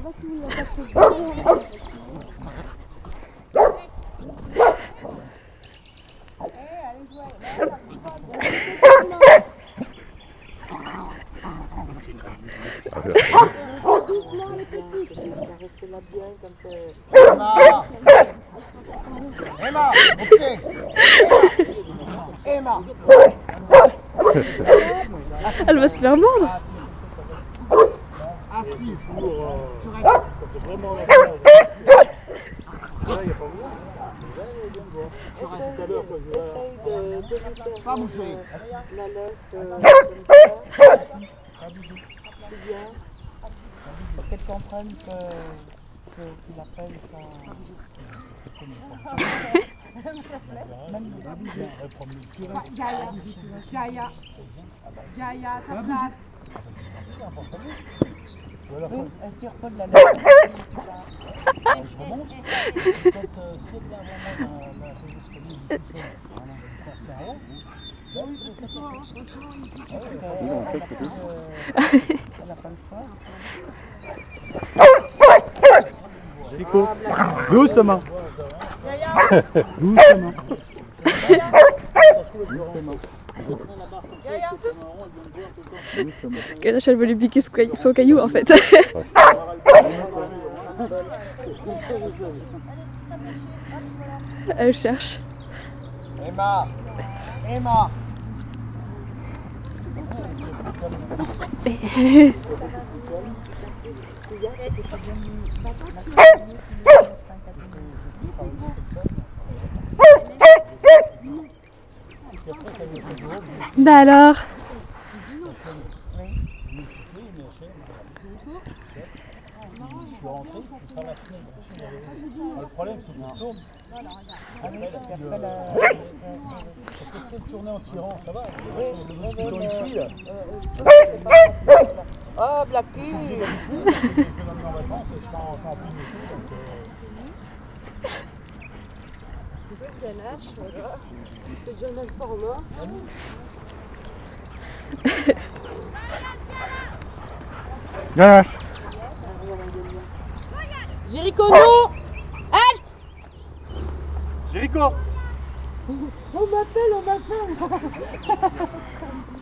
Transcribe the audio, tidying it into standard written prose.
va si vous n'avez pas de allez jouer. Doucement les petits. Restez là bien comme ça. Emma, au pied. Emma. Elle va se faire mordre. Assis pour... Vraiment la tu restes tout à l'heure quand je pas bouger. La laisse comme ça. C'est bien. Pour qu'elle comprenne qu'il appelle ça. Gaïa, Gaïa, ta place. Tu reposes la laisse. je remonte. Quand si elle vient vraiment la disponible tout seul, c'est en haut. Elle n'a pas le choix. Rico, doucement. Doucement. Kalash, elle veut lui piquer son caillou en fait. Elle cherche. Emma, Emma. Bah alors. Le problème c'est que je tourne. Parce que si elle tournait en tirant, ça va. Le mosquito ici là. Oh, Blacky! C'est déjà un format. Ganache. Jéricho, non! Halte! Jéricho. On m'appelle!